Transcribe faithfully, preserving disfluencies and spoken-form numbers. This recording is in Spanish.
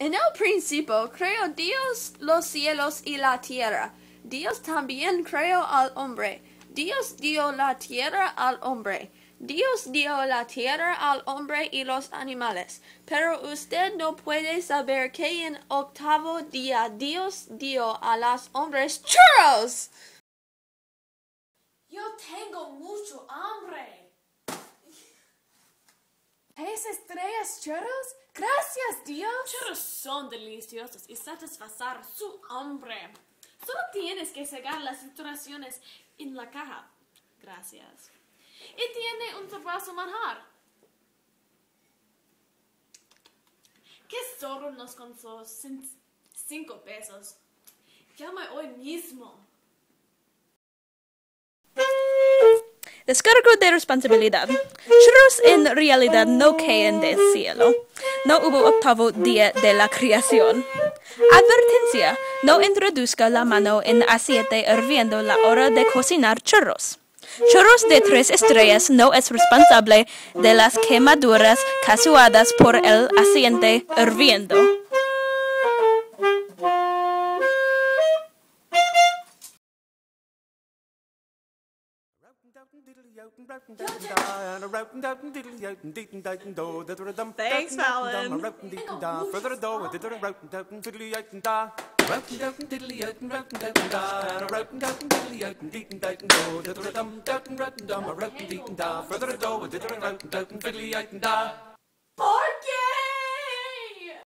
En el principio creó Dios los cielos y la tierra. Dios también creó al hombre. Dios dio la tierra al hombre. Dios dio la tierra al hombre y los animales. Pero usted no puede saber que en octavo día Dios dio a los hombres churros. Yo tengo mucho hambre. ¿Esas tres churros? Gracias, Dios. Churros son deliciosos y satisfacer su hambre. Solo tienes que cegar las instrucciones en la caja. Gracias. Y tiene un sabroso manjar. ¿Qué zorro nos costó cinco pesos? Llama hoy mismo. Descargo de responsabilidad. Churros en realidad no caen del cielo. No hubo octavo día de la creación. Advertencia: no introduzca la mano en aceite hirviendo la hora de cocinar churros. Churros de tres estrellas no es responsable de las quemaduras causadas por el aceite hirviendo. Thanks, Fallon. Further